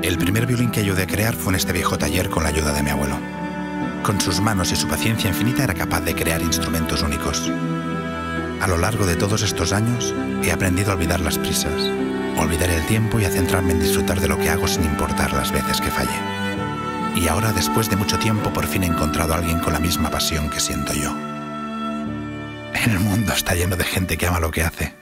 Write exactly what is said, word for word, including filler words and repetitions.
El primer violín que ayudé a crear fue en este viejo taller con la ayuda de mi abuelo. Con sus manos y su paciencia infinita era capaz de crear instrumentos únicos. A lo largo de todos estos años he aprendido a olvidar las prisas, a olvidar el tiempo y a centrarme en disfrutar de lo que hago sin importar las veces que falle. Y ahora, después de mucho tiempo, por fin he encontrado a alguien con la misma pasión que siento yo. El mundo está lleno de gente que ama lo que hace.